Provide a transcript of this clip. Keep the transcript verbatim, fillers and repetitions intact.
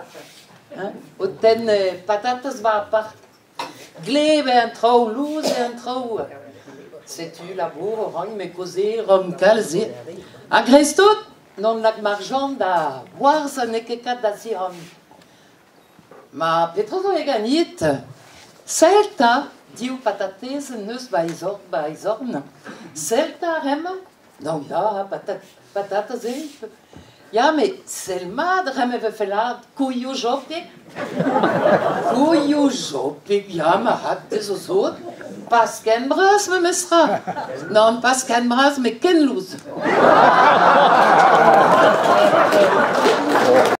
Und dann äh, patates war apart. Glebe un trou, loose un trou. C'est-tu labor, rang me cosé, rom calzé. A gres tot, non lag marjand da boire sa nekekat da siram. Ma petrozo e ganit, selta, diu patatezenn neus baizor, baizorn. Selta rem, non ja, patat, batatezenn. Ja, mais selmad rem e vefelad kuyo jope. Kuyo jope, ja, ma hat de zo zot. Pas ken bras me mesra. Non, pas ken bras, me ken louz.